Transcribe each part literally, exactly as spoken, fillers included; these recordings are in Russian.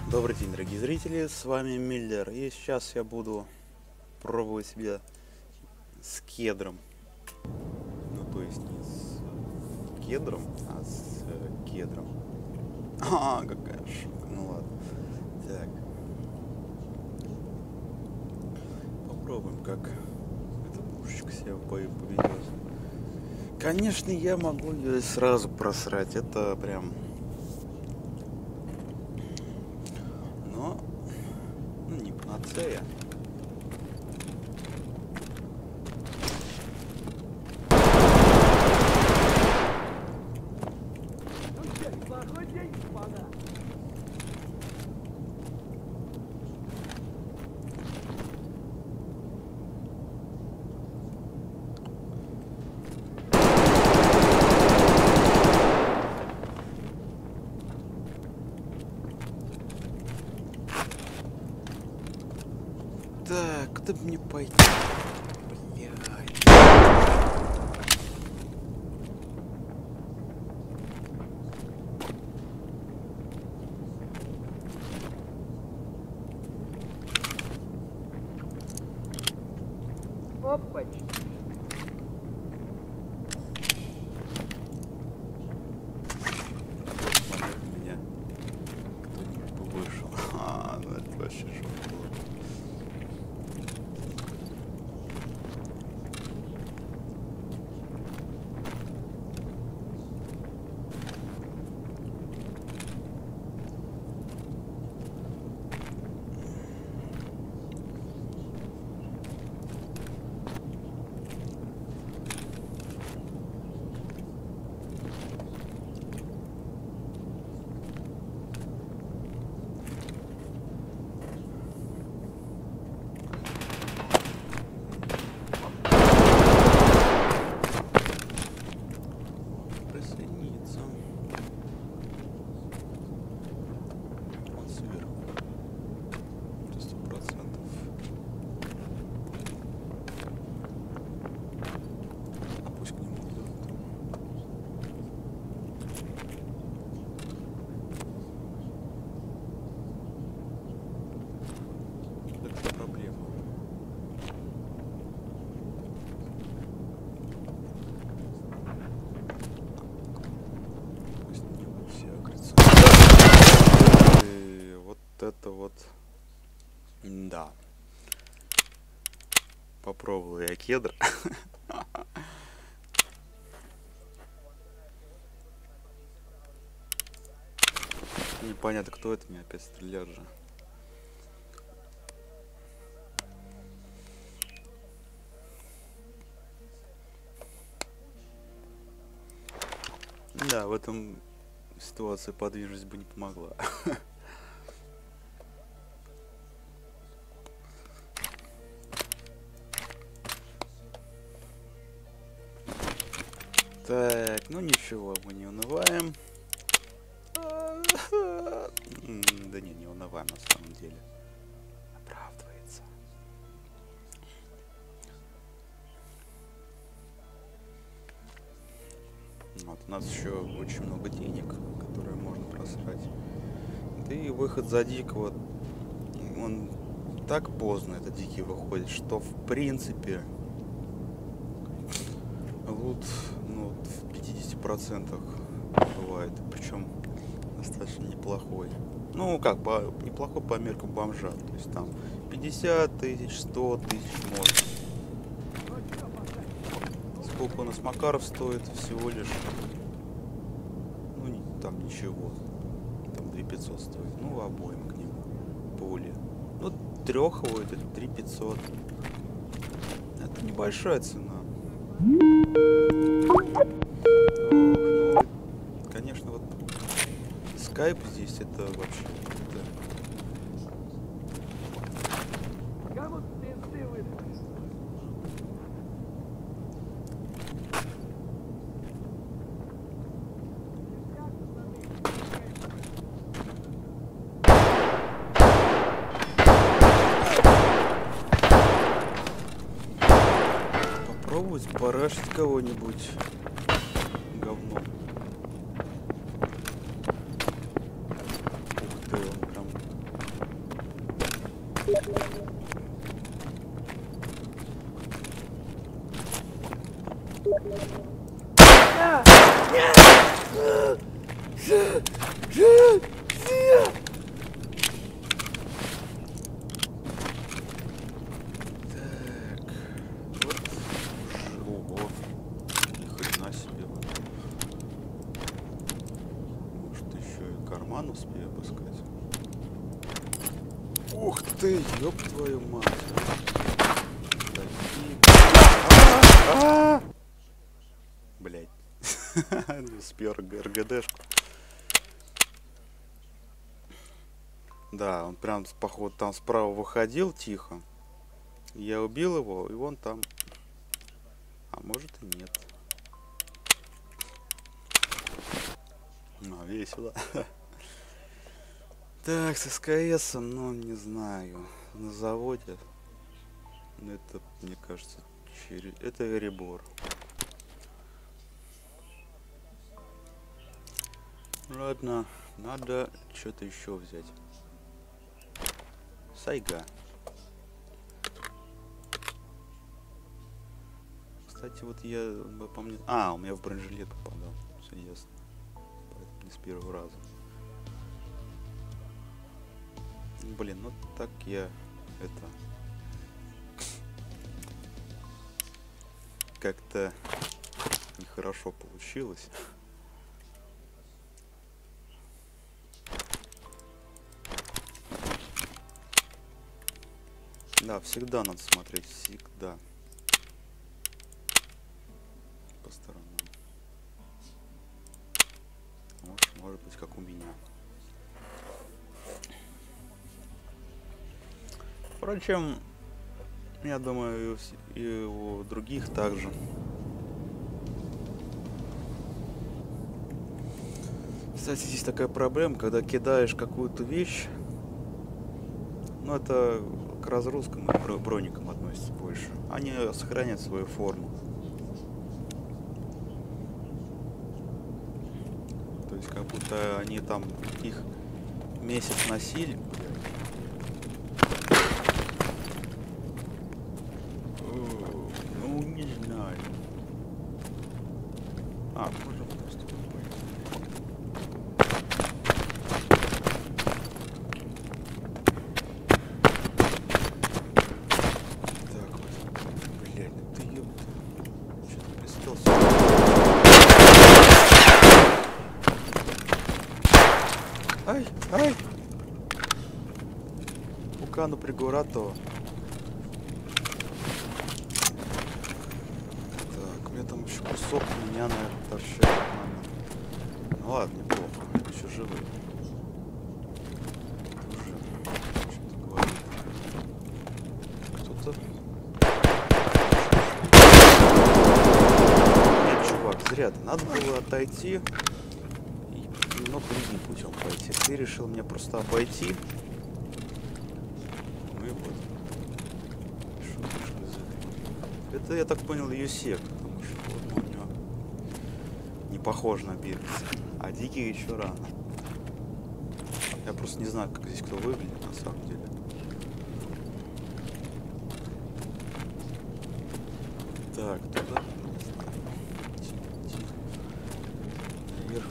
Добрый день, дорогие зрители, с вами Миллер, и сейчас я буду пробовать себя с кедром. Ну, то есть не с кедром, а с э, кедром. А, какая шутка, ну ладно. Так. Попробуем, как эта пушечка себя поведет. Конечно, я могу ее сразу просрать, это прям... Но, ну, не панацея. Так, куда бы мне пойти? Блядь. Опачки. Момент меня кто-нибудь повышал. А, ну это вообще шок было. Присоединиться. Он сверху. Это сто процентов. А пусть к нему идут. Это проблема. Пусть не будут все агрессивны. И вот это вот. Да. Попробовал я кедр. Непонятно, кто это, меня опять стреляет же. Да, в этом ситуации подвижность бы не помогла. Так, ну ничего, мы не унываем. Да не, не унываем на самом деле. Оправдывается. Вот, у нас еще очень много денег, которые можно просрать. Да и выход за дикого, он так поздно, этот дикий выходит, что в принципе лут, ну, в пятидесяти процентах бывает, причем достаточно неплохой. Ну, как, по, неплохой по меркам бомжа, то есть там пятьдесят тысяч, сто тысяч может. Сколько у нас Макаров стоит? Всего лишь, ну, не, там ничего, там две тысячи пятьсот стоит, ну, обоим к нему, более. Ну, треховый это три тысячи пятьсот, это небольшая цена. Ох, ну, конечно, вот скайп здесь это вообще это... Попробовать парашить кого-нибудь говном. Ух ты, он прям Ого. Ни хрена себе. Может еще и карман успею обыскать. Ух ты, ёб твою мать. Такие... Блять. Не успел РГДшку. Да, он прям, походу, там справа выходил тихо. Я убил его, и он там... А может и нет. Ну, весело. Так, с СКС, ну, не знаю. На заводе. Это, мне кажется, через... Это Эребор. Ладно, надо что-то еще взять. Сайга. Кстати, вот я помню... А, у меня в бронежилет попадал. Все ясно. Поэтому не с первого раза. Блин, ну так я... Это... Как-то нехорошо получилось. Да, всегда надо смотреть, всегда. По сторонам. Может, может быть, как у меня. Впрочем, я думаю, и у других также. Кстати, здесь такая проблема, когда кидаешь какую-то вещь, ну это к разгрузкам и броникам относится больше. Они сохраняют свою форму. То есть как будто они там их месяц носили. Ну не знаю. А, можно просто. Ай, ай! Пукану пригорато. Так, у меня там еще кусок меня, наверное, торчает. Ну ладно, неплохо. Еще живой. Уже что-то говорит. Кто-то. Нет, чувак, зря ты. Надо было отойти. Но другим путем пойти. Ты решил меня просто обойти. Ну и вот. Это, я так понял, Юсек, потому что вот у него не похож на бегать. А дикий еще рано. Я просто не знаю, как здесь кто выглядит на самом деле. Так, туда. Наверх.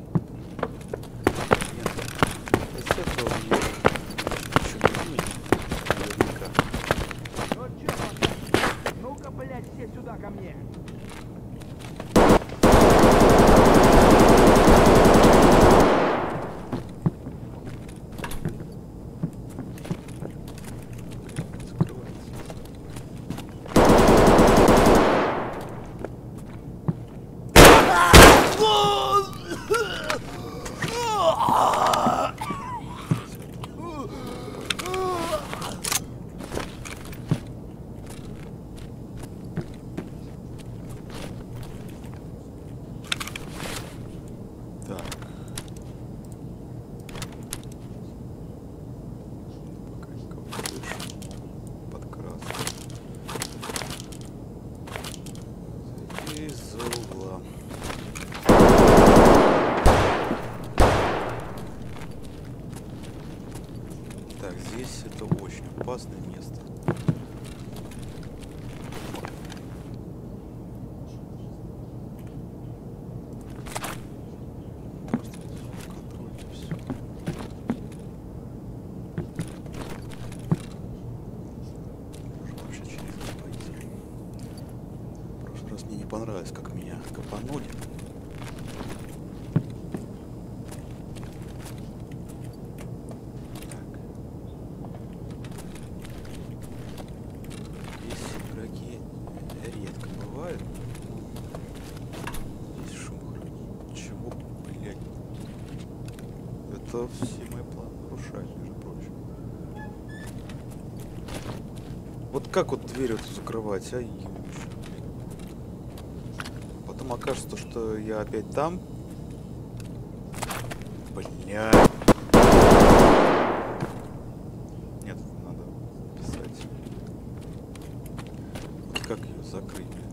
Ну-ка, блядь, все сюда ко мне. Из-за угла. это все мои планы нарушает, между прочим. Вот как вот дверь эту закрывать, а? Ё-моё. Потом окажется, что я опять там. Бля. Нет, надо писать. Вот как ее закрыть, блин?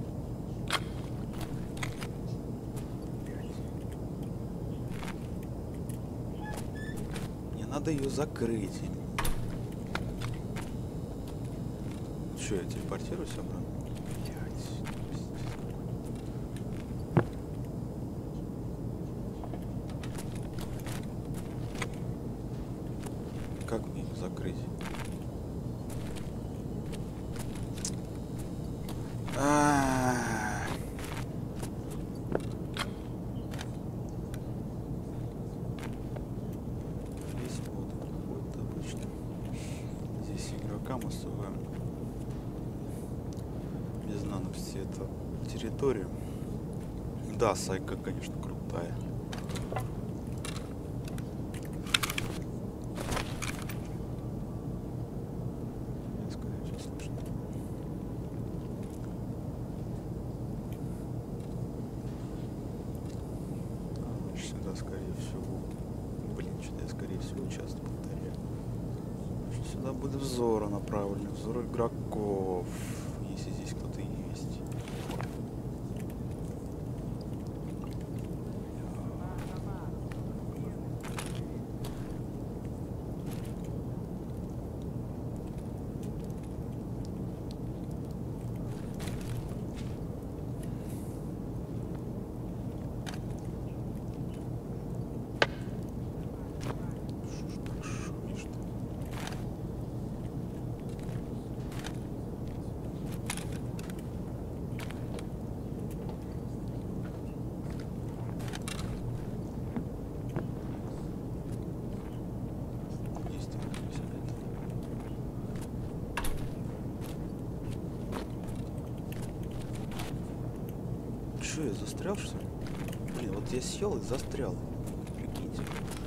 Мне надо ее закрыть. Че, я телепортируюсь обратно? Как мне ее закрыть? А-а-а. Здесь вот какой-то обычно. Здесь игрокам особо без надобности это территорию. Да, сайка, конечно, крутая. Скорее всего, блин, что-то я скорее всего часто повторяю. Значит, сюда будет взоры направлены, взоры игроков, если здесь кто-то есть. Что, я застрял, что ли? Блин, вот я сел и застрял. Прикиньте.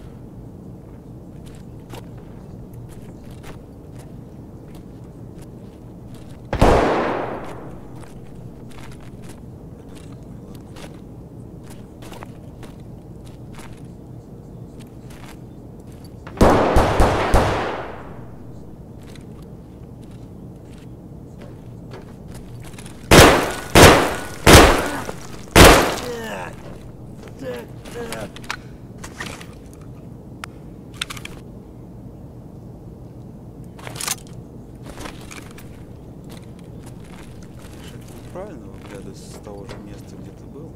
Правильно выглядывать с того же места, где ты был.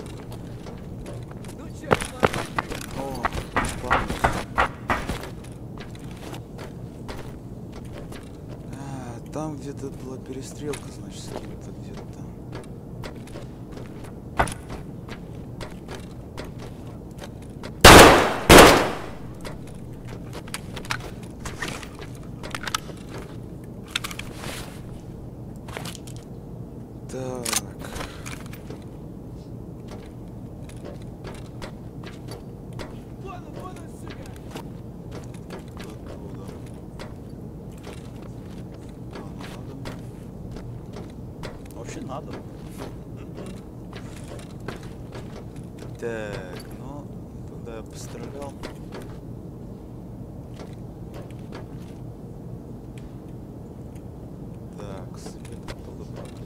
Ну чё, О, ладно. А, там где-то была перестрелка, значит, с кем-то где-то. Так. вон он, вон он, сука! Оттуда. А, ну надо. Вообще надо. Так, ну, туда я пострелял. Так, свет оттуда правда.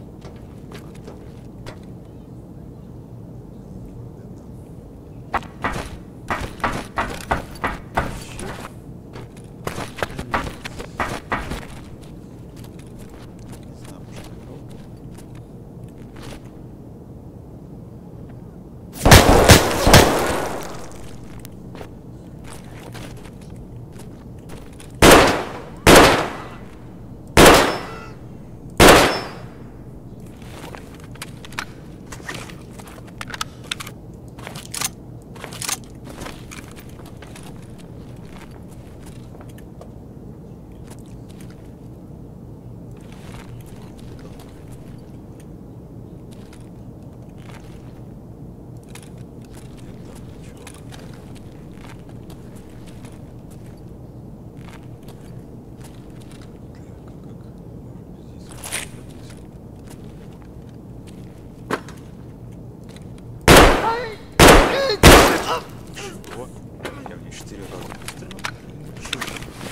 Чего? Я в ней четыре раза выстрелил. Чего?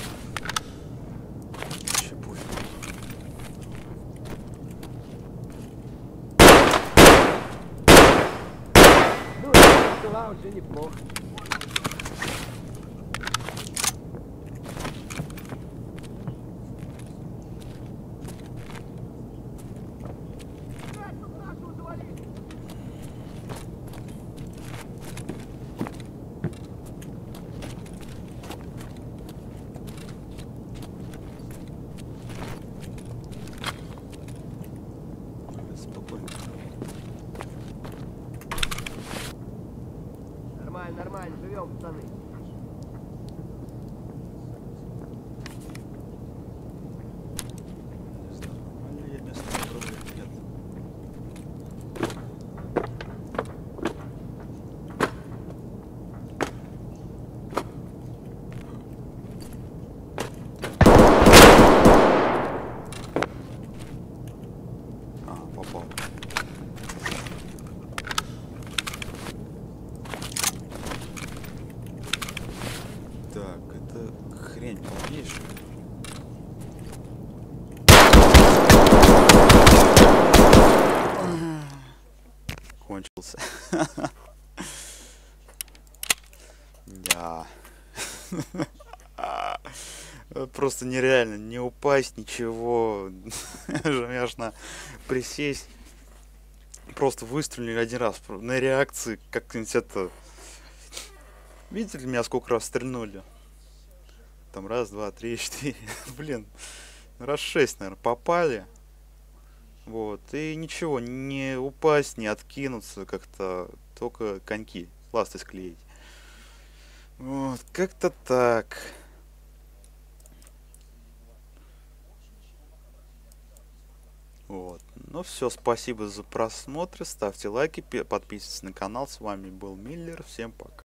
Вообще пофиг. Ну, это была уже неплохо. Нормально, нормально, живем, пацаны. Не знаю, нормально я место выбрал или нет. А, попал. Так, это хрень полнейшая. Кончился. Да. Просто нереально не упасть, ничего. Жмешь присесть. Просто выстрелили один раз. На реакции как-нибудь это... Видите ли, меня сколько раз стрельнули? Там раз, два, три, четыре. Блин, раз шесть, наверное, попали. Вот. И ничего, не упасть, не откинуться как-то. Только коньки, ласты склеить. Вот, как-то так. Вот. Ну все, спасибо за просмотр. Ставьте лайки, подписывайтесь на канал. С вами был Миллер. Всем пока.